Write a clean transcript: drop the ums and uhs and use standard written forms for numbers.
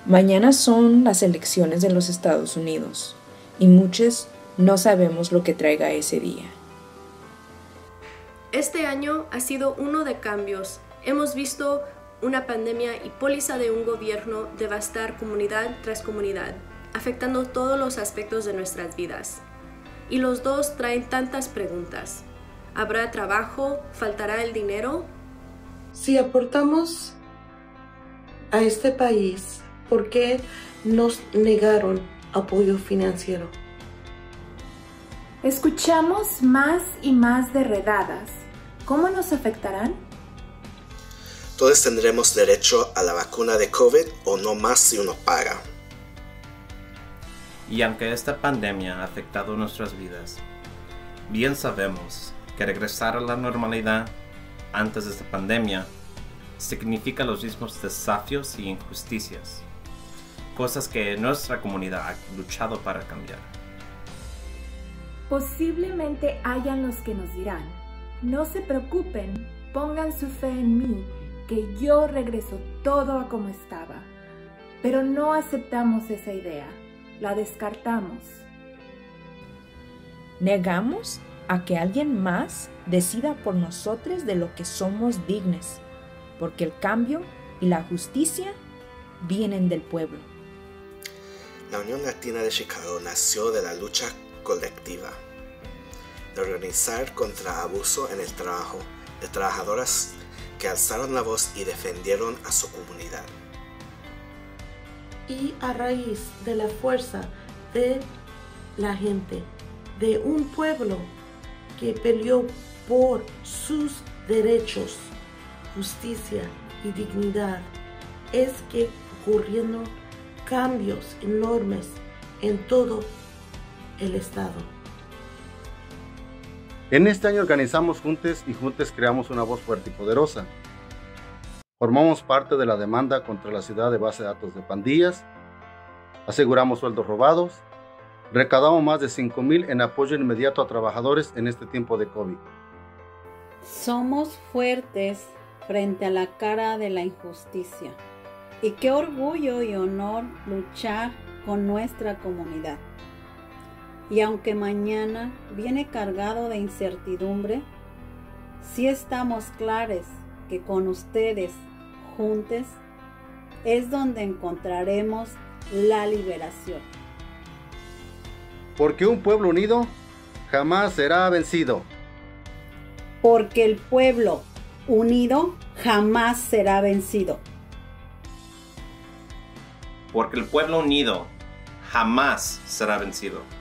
Mañana son las elecciones de los Estados Unidos y muchos no sabemos lo que traiga ese día. Este año ha sido uno de cambios. Hemos visto una pandemia y póliza de un gobierno devastar comunidad tras comunidad, afectando todos los aspectos de nuestras vidas. Y los dos traen tantas preguntas. ¿Habrá trabajo? ¿Faltará el dinero? Si aportamos a este país, ¿por qué nos negaron apoyo financiero? Escuchamos más y más de redadas. ¿Cómo nos afectarán? Todos tendremos derecho a la vacuna de COVID o no más si uno paga. Y aunque esta pandemia ha afectado nuestras vidas, bien sabemos que regresar a la normalidad antes de esta pandemia significa los mismos desafíos y injusticias, cosas que nuestra comunidad ha luchado para cambiar. Posiblemente hayan los que nos dirán, no se preocupen, pongan su fe en mí, que yo regreso todo a como estaba. Pero no aceptamos esa idea, la descartamos. Negamos a que alguien más decida por nosotros de lo que somos dignos, porque el cambio y la justicia vienen del pueblo. La Unión Latina de Chicago nació de la lucha colectiva, de organizar contra abuso en el trabajo, de trabajadoras que alzaron la voz y defendieron a su comunidad. Y a raíz de la fuerza de la gente, de un pueblo que peleó por sus derechos, justicia y dignidad, es que ocurrieron cambios enormes en todo el estado. En este año organizamos Juntes y Juntes creamos una voz fuerte y poderosa. Formamos parte de la demanda contra la ciudad de base de datos de pandillas, aseguramos sueldos robados, recaudamos más de 5,000 en apoyo inmediato a trabajadores en este tiempo de COVID. Somos fuertes frente a la cara de la injusticia. Y qué orgullo y honor luchar con nuestra comunidad. Y aunque mañana viene cargado de incertidumbre, sí estamos claros que con ustedes, juntos, es donde encontraremos la liberación. Porque un pueblo unido jamás será vencido. Porque el pueblo unido jamás será vencido. Porque el pueblo unido jamás será vencido.